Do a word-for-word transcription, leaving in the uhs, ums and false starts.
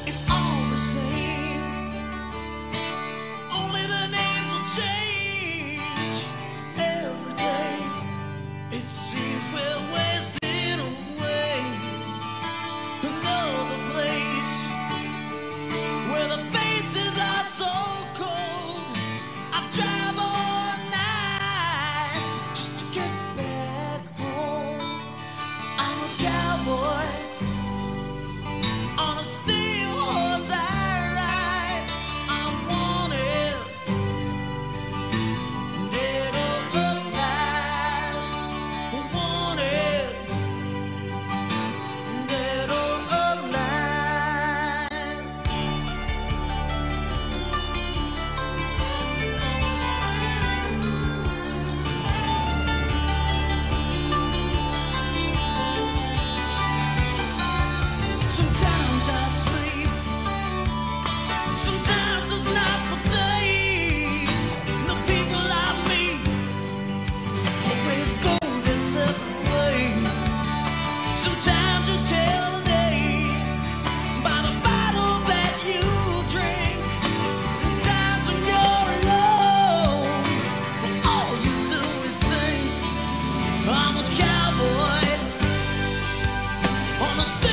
it's all the same. Only the names will change every day. It seems we're wasting away. Another place where the faces are so cold. I drive all night just to get back home. I'm a cowboy on a steel horse I ride. I'm wanted, dead or alive. Wanted, dead or alive. Sometimes I sleep, sometimes it's not for days. The people I meet always go their separate ways. Sometimes you tell the day by the bottle that you drink. Times when you're alone, all you do is think. I'm a cowboy on a